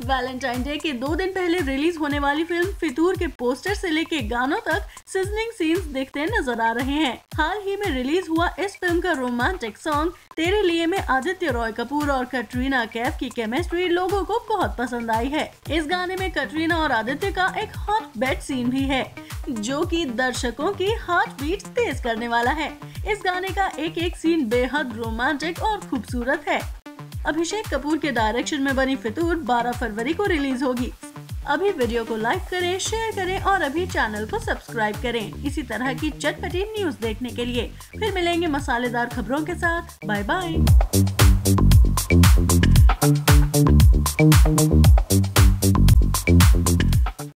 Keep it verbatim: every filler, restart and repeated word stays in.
Valentine day के दो दिन पहले रिलीज होने वाली फिल्म फितूर के पोस्टर से लेके गानों तक सीजनिंग सीन्स दिखते नजर आ रहे हैं। हाल ही में रिलीज हुआ इस फिल्म का रोमांटिक सॉन्ग तेरे लिए में आदित्य रॉय कपूर और कटरीना कैफ की केमिस्ट्री लोगों को बहुत पसंद आई है। इस गाने में कटरीना और आदित्य का एक हॉट बेड सीन भी है, जो कि दर्शकों की हार्ट बीट तेज करने वाला है। इस गाने का एक एक सीन बेहद रोमांटिक और खूबसूरत है। अभिषेक कपूर के डायरेक्शन में बनी फितूर बारह फरवरी को रिलीज होगी। अभी वीडियो को लाइक करें, शेयर करें और अभी चैनल को सब्सक्राइब करें इसी तरह की चटपटी न्यूज देखने के लिए। फिर मिलेंगे मसालेदार खबरों के साथ। Bye bye.